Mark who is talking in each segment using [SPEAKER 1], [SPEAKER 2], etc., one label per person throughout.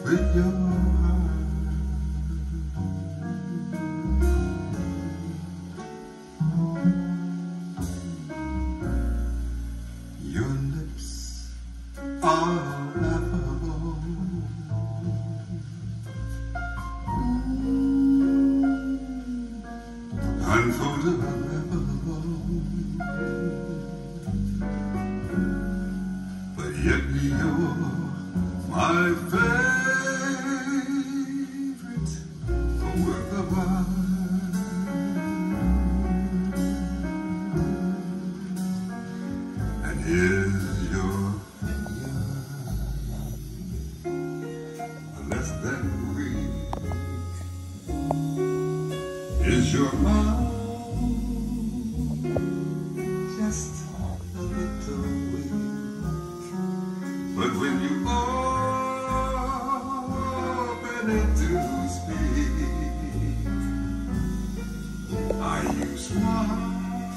[SPEAKER 1] with your heart. Your lips are laughable, unforgettable, but yet you're my favorite work of art. And here's your less than weak. Is your mouth just a little weak? But when you open it to speak, are you smart?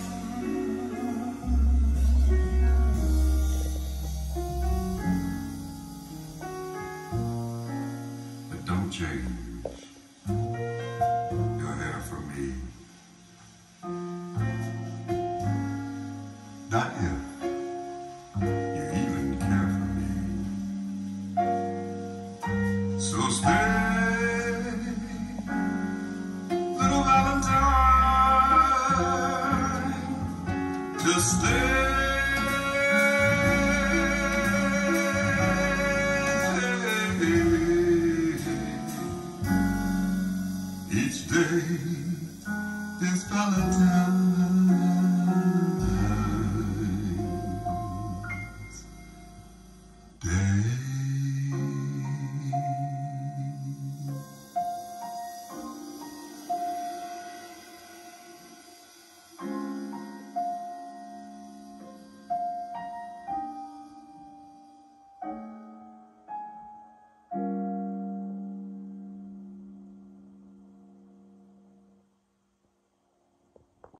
[SPEAKER 1] But don't change your hair for me. Not if you even care for me. So stay, little Valentine, just stay. Each day is Valentine.